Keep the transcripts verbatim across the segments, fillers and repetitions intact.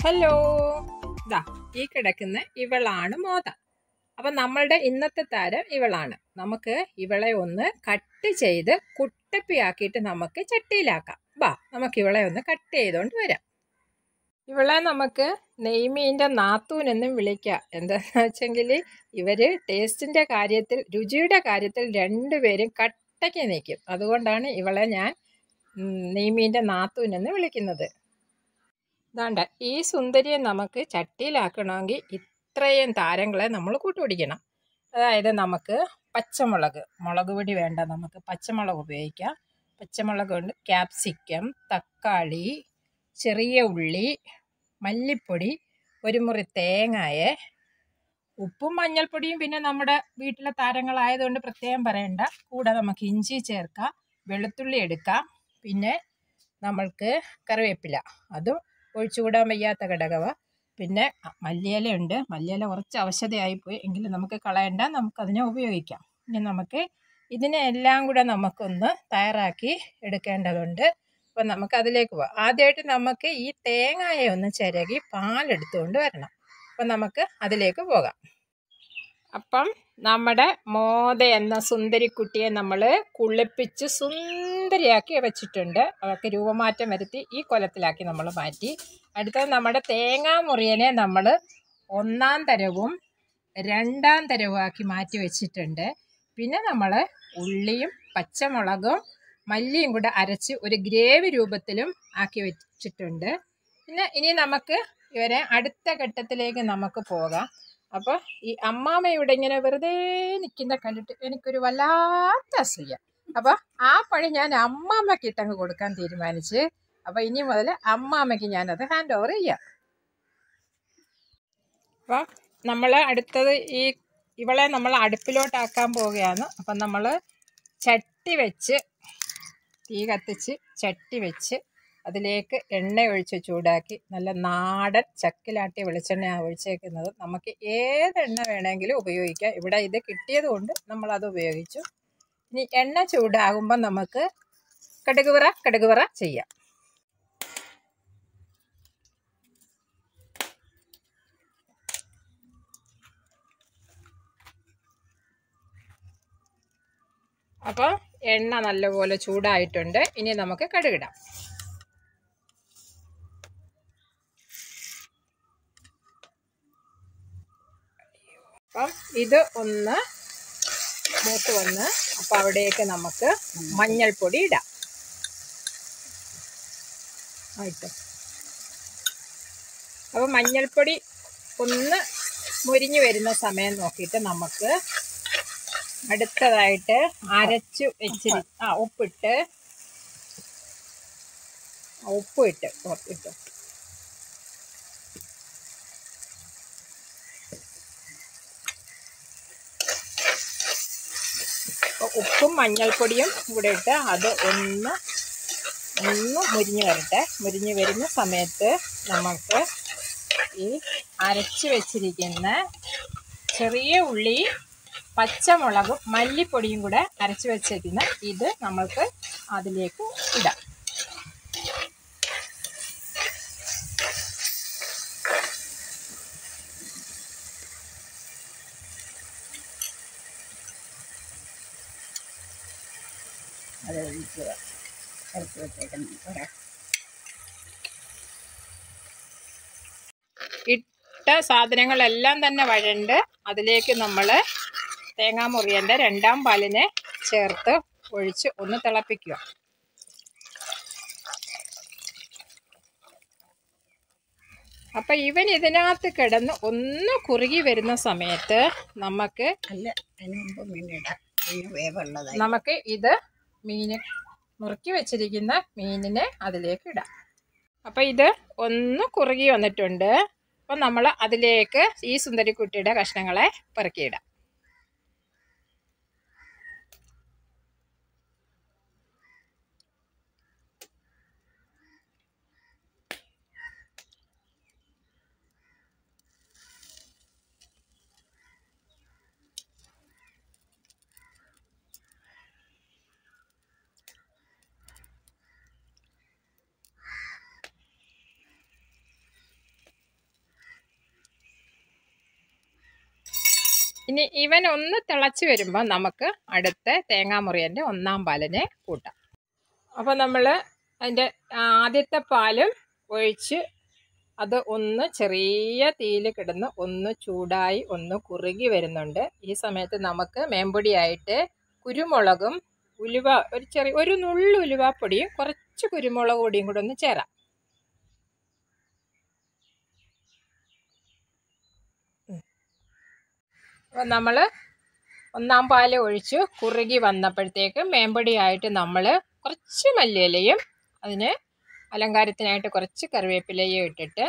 Hello, ദാ ഈ കിടക്കുന്ന ഇവളാണ് മോത. അപ്പം നമ്മളുടെ ഇന്നത്തെ താരം ഇവളാണ്. നമുക്ക് ഇവളെ ഒന്ന് കട്ട് ചെയ്ത് കുട്ടപ്പിയാക്കിയിട്ട് നമുക്ക് ചട്ടിയിലാക്കാം. ബാ, നമുക്ക് ഇവളെ ഒന്ന് കട്ട് ചെയ്തുകൊണ്ട് വരാം. ഇവളെ നമുക്ക് നെയ്മീൻ്റെ നാത്തൂനെന്നും വിളിക്കാം. എന്താണെന്ന് വെച്ചെങ്കിൽ ഇവർ ടേസ്റ്റിൻ്റെ കാര്യത്തിൽ, രുചിയുടെ കാര്യത്തിൽ രണ്ടുപേരും കട്ടയ്ക്ക് നിൽക്കും. അതുകൊണ്ടാണ് ഇവളെ ഞാൻ നെയ്മീൻ്റെ നാത്തൂനെന്ന് വിളിക്കുന്നത്. ഇതാണ്ട് ഈ സുന്ദരിയെ നമുക്ക് ചട്ടിയിലാക്കണമെങ്കിൽ ഇത്രയും താരങ്ങളെ നമ്മൾ കൂട്ടുപിടിക്കണം. അതായത് നമുക്ക് പച്ചമുളക്, മുളക് പൊടി വേണ്ട, നമുക്ക് പച്ചമുളക് ഉപയോഗിക്കാം. പച്ചമുളക് കൊണ്ട് ക്യാപ്സിക്കം, തക്കാളി, ചെറിയ ഉള്ളി, മല്ലിപ്പൊടി, ഒരു മുറി തേങ്ങയെ, ഉപ്പും മഞ്ഞൾപ്പൊടിയും പിന്നെ നമ്മുടെ വീട്ടിലെ താരങ്ങളായതുകൊണ്ട് പ്രത്യേകം പറയണ്ട. കൂടെ നമുക്ക് ഇഞ്ചി ചേർക്കാം, വെളുത്തുള്ളി എടുക്കാം, പിന്നെ നമ്മൾക്ക് കറിവേപ്പില, അതും ഒഴിച്ചുകൂടാൻ വയ്യാത്ത ഘടകമാണ്. പിന്നെ മല്ലിയില ഉണ്ട്. മല്ലിയില കുറച്ച് അവശതയായിപ്പോയി, എങ്കിലും നമുക്ക് കളയണ്ട, നമുക്കതിനെ ഉപയോഗിക്കാം. ഇനി നമുക്ക് ഇതിനെ എല്ലാം കൂടെ നമുക്കൊന്ന് തയ്യാറാക്കി എടുക്കേണ്ടതുണ്ട്. അപ്പം നമുക്കതിലേക്ക് പോവാം. ആദ്യമായിട്ട് നമുക്ക് ഈ തേങ്ങയെ ഒന്ന് ചിരകി പാലെടുത്തുകൊണ്ട് വരണം. അപ്പം നമുക്ക് അതിലേക്ക് പോകാം. അപ്പം നമ്മുടെ മോത എന്ന സുന്ദരിക്കുട്ടിയെ നമ്മൾ കുളിപ്പിച്ച് സുന്ദരിയാക്കി വെച്ചിട്ടുണ്ട്. അവർക്ക് രൂപമാറ്റം വരുത്തി ഈ കൊലത്തിലാക്കി നമ്മൾ മാറ്റി. അടുത്തത് നമ്മുടെ തേങ്ങാ മുറിയനെ നമ്മൾ ഒന്നാം തരവും രണ്ടാം തരവും ആക്കി മാറ്റി വെച്ചിട്ടുണ്ട്. പിന്നെ നമ്മൾ ഉള്ളിയും പച്ചമുളകും മല്ലിയും കൂടെ അരച്ച് ഒരു ഗ്രേവി രൂപത്തിലും ആക്കി വെച്ചിട്ടുണ്ട്. പിന്നെ ഇനി നമുക്ക് ഇവരെ അടുത്ത ഘട്ടത്തിലേക്ക് നമുക്ക് പോകാം. അപ്പോൾ ഈ അമ്മാമ്മ ഇവിടെ ഇങ്ങനെ വെറുതെ നിൽക്കുന്ന കണ്ടിട്ട് എനിക്കൊരു വല്ലാത്ത അസൂയ. അപ്പോൾ ആ പണി ഞാൻ അമ്മാമ്മയ്ക്ക് ഇട്ടങ്ങ് കൊടുക്കാൻ തീരുമാനിച്ച്. അപ്പോൾ ഇനി മുതൽ അമ്മാമ്മയ്ക്ക് ഞാനത് ഹാൻഡ് ഓവർ ചെയ്യാം. അപ്പം നമ്മൾ അടുത്തത് ഈ ഇവളെ നമ്മൾ അടുപ്പിലോട്ടാക്കാൻ പോവുകയാണ്. അപ്പം നമ്മൾ ചട്ടി വെച്ച്, തീ കത്തിച്ച് ചട്ടി വെച്ച് അതിലേക്ക് എണ്ണ ഒഴിച്ച് ചൂടാക്കി, നല്ല നാടൻ ചക്കിലാട്ടിയ വെളിച്ചെണ്ണയാണ് ഒഴിച്ചേക്കുന്നത്. നമുക്ക് ഏതെണ്ണ വേണമെങ്കിലും ഉപയോഗിക്കാം. ഇവിടെ ഇത് കിട്ടിയത് കൊണ്ട് നമ്മളത് ഉപയോഗിച്ചു. ഇനി എണ്ണ ചൂടാകുമ്പോൾ നമുക്ക് കടുക് വറ കടുക് വറ ചെയ്യാം. അപ്പോൾ എണ്ണ നല്ലപോലെ ചൂടായിട്ടുണ്ട്. ഇനി നമുക്ക് കടുകിടാം. അപ്പം ഇത് ഒന്ന് മൂത്ത് വന്ന്, അപ്പം അവിടേക്ക് നമുക്ക് മഞ്ഞൾപ്പൊടി ഇടാം. ആയിട്ട് അപ്പം മഞ്ഞൾപ്പൊടി ഒന്ന് മുരിഞ്ഞു വരുന്ന സമയം നോക്കിയിട്ട് നമുക്ക് അടുത്തതായിട്ട് അരച്ചു വെച്ചിരി ആ ഉപ്പിട്ട് ഉപ്പ് ഇട്ട് ഇട്ടു ഉപ്പും മഞ്ഞൾപ്പൊടിയും കൂടെ ഇട്ട് അത് ഒന്ന് ഒന്ന് മുരിഞ്ഞ് വരട്ടെ. മുരിഞ്ഞ് വരുന്ന സമയത്ത് നമുക്ക് ഈ അരച്ച് വെച്ചിരിക്കുന്ന ചെറിയ ഉള്ളി, പച്ചമുളകും മല്ലിപ്പൊടിയും കൂടെ അരച്ച് വെച്ചിരിക്കുന്ന ഇത് നമ്മൾക്ക് അതിലേക്ക് ഇടാം. അത് ഒഴിക്കുക. അരച്ച് വെച്ചേക്കുന്ന ഇട്ട സാധനങ്ങളെല്ലാം തന്നെ വഴണ്ട് അതിലേക്ക് നമ്മൾ തേങ്ങാമുറിയൻ്റെ രണ്ടാം പാലിനെ ചേർത്ത് ഒഴിച്ച് ഒന്ന് തിളപ്പിക്കുക. അപ്പം ഇവൻ ഇതിനകത്ത് കിടന്ന് ഒന്ന് കുറുകി വരുന്ന സമയത്ത് നമുക്ക് നമുക്ക് ഇത് മീൻ മുറുക്കി വെച്ചിരിക്കുന്ന മീനിനെ അതിലേക്ക് ഇടാം. അപ്പം ഇത് ഒന്ന് കുറുകി വന്നിട്ടുണ്ട്. അപ്പം നമ്മൾ അതിലേക്ക് ഈ സുന്ദരിക്കുട്ടിയുടെ കഷ്ണങ്ങളെ പെറുക്കിയിടാം. ഇനി ഇവൻ ഒന്ന് തിളച്ച് വരുമ്പോൾ നമുക്ക് അടുത്ത തേങ്ങാമുറിയൻ്റെ ഒന്നാം പാലിനെ കൂട്ടാം. അപ്പോൾ നമ്മൾ അതിൻ്റെ ആദ്യത്തെ പാലും ഒഴിച്ച് അത് ഒന്ന് ചെറിയ തീയിൽ കിടന്ന് ഒന്ന് ചൂടായി ഒന്ന് കുറുകി വരുന്നുണ്ട്. ഈ സമയത്ത് നമുക്ക് മേമ്പൊടിയായിട്ട് കുരുമുളകും ഉലുവ ഒരു ചെറിയ ഒരു നുള്ളു ഉലുവാപ്പൊടിയും കുറച്ച് കുരുമുളക് പൊടിയും കൂടെ ഒന്ന് ചേരാം. അപ്പോൾ നമ്മൾ ഒന്നാം പാൽ ഒഴിച്ച് കുറുകി വന്നപ്പോഴത്തേക്ക് മേമ്പൊടിയായിട്ട് നമ്മൾ കുറച്ച് മല്ലിയിലയും അതിന് അലങ്കാരത്തിനായിട്ട് കുറച്ച് കറിവേപ്പിലയും ഇട്ടിട്ട്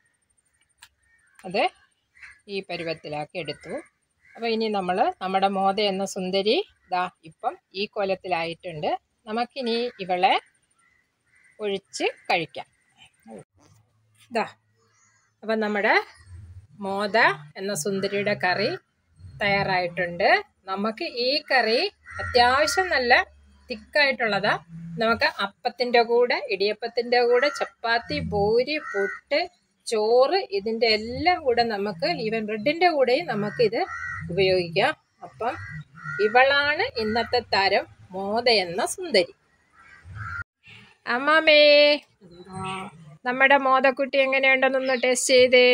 അത് ഈ പരുവത്തിലാക്കി എടുത്തു. അപ്പോൾ ഇനി നമ്മൾ നമ്മുടെ മോദ എന്ന സുന്ദരി ദാ ഇപ്പം ഈ കോലത്തിലായിട്ടുണ്ട്. നമുക്കിനി ഇവളെ ഒഴിച്ച് കഴിക്കാം. ദാ അപ്പം നമ്മുടെ മോദ എന്ന സുന്ദരിയുടെ കറി തയ്യാറായിട്ടുണ്ട്. നമുക്ക് ഈ കറി അത്യാവശ്യം നല്ല തിക്കായിട്ടുള്ളതാ. നമുക്ക് അപ്പത്തിൻ്റെ കൂടെ, ഇടിയപ്പത്തിൻ്റെ കൂടെ, ചപ്പാത്തി, പൂരി, പുട്ട്, ചോറ് ഇതിൻ്റെ എല്ലാം കൂടെ നമുക്ക് ഈവൻ ബ്രെഡിൻ്റെ കൂടെയും നമുക്കിത് ഉപയോഗിക്കാം. അപ്പം ഇവളാണ് ഇന്നത്തെ താരം മോദ എന്ന സുന്ദരി. അമ്മാമേ, നമ്മുടെ മോദക്കുട്ടി എങ്ങനെയുണ്ടെന്നൊന്ന് ടേസ്റ്റ് ചെയ്തേ.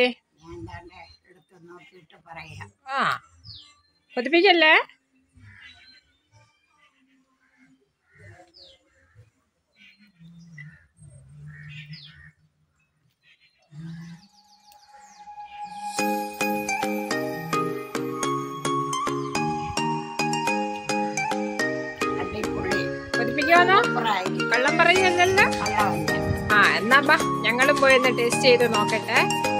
ആ കൊതിപ്പിക്കല്ലേ. കൊതിപ്പിക്കാനോ? കള്ളം പറയുന്നല്ലോ. ആ എന്നാ ബാ ഞങ്ങളും പോയി ഒന്ന് ടേസ്റ്റ് ചെയ്ത് നോക്കട്ടെ.